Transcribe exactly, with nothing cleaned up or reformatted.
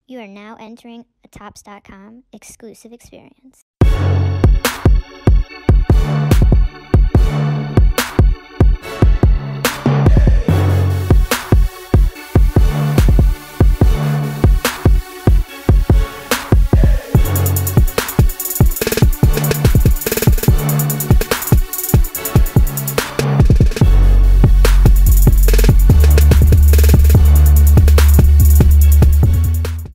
You are now entering a tops dot com exclusive experience.